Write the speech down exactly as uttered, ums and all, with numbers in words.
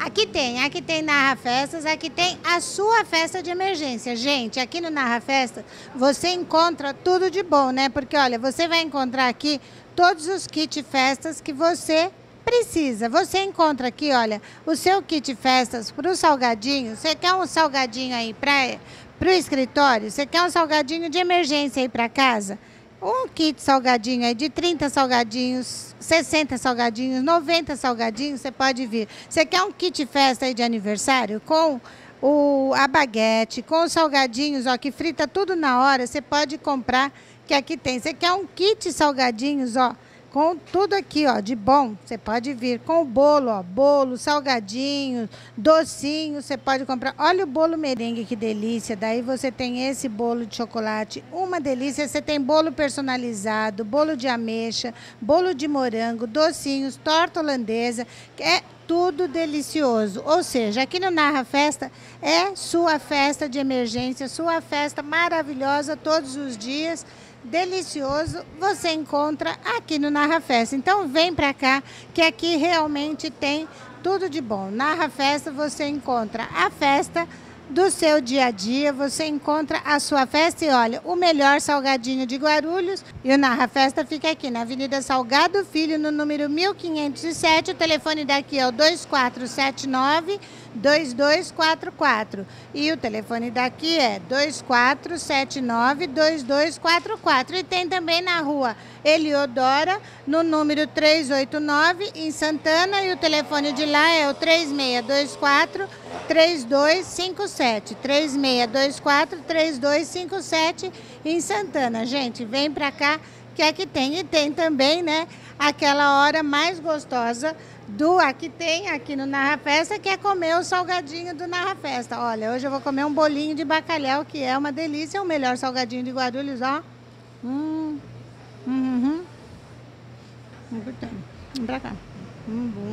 Aqui tem, aqui tem Narra Festas, aqui tem a sua festa de emergência. Gente, aqui no Narra Festa você encontra tudo de bom, né? Porque, olha, você vai encontrar aqui todos os kit festas que você precisa. Você encontra aqui, olha, o seu kit festas para o salgadinho. Você quer um salgadinho aí para o escritório? Você quer um salgadinho de emergência aí para casa? Um kit salgadinho aí de trinta salgadinhos, sessenta salgadinhos, noventa salgadinhos, você pode vir. Você quer um kit festa aí de aniversário com o, a baguete, com os salgadinhos, ó, que frita tudo na hora, você pode comprar, que aqui tem. Você quer um kit salgadinhos, ó, com tudo aqui, ó, de bom, você pode vir com o bolo, ó, bolo, salgadinho, docinho, você pode comprar. Olha o bolo merengue, que delícia. Daí você tem esse bolo de chocolate, uma delícia. Você tem bolo personalizado, bolo de ameixa, bolo de morango, docinhos, torta holandesa, é tudo delicioso. Ou seja, aqui no Narra Festa é sua festa de emergência, sua festa maravilhosa todos os dias. Delicioso, você encontra aqui no Narra Festa. Então vem pra cá, que aqui realmente tem tudo de bom. Narra Festa, você encontra a festa do seu dia a dia, você encontra a sua festa e olha, o melhor salgadinho de Guarulhos. E o Narra Festa fica aqui na Avenida Salgado Filho, no número mil quinhentos e sete. O telefone daqui é o dois quatro sete nove, dois dois quatro quatro. E o telefone daqui é dois quatro sete nove, dois dois quatro quatro. E tem também na rua Eliodora, no número trezentos e oitenta e nove, em Santana. E o telefone de lá é o três seis dois quatro, três dois cinco sete. três seis dois quatro, três dois cinco sete, em Santana. Gente, vem pra cá, que aqui tem. E tem também, né, aquela hora mais gostosa do aqui tem, aqui no Narra Festa, que é comer o salgadinho do Narra Festa. Olha, hoje eu vou comer um bolinho de bacalhau, que é uma delícia, o melhor salgadinho de Guarulhos, ó. Hum, uhum. Muito bem. Vem pra cá. Hum, bom.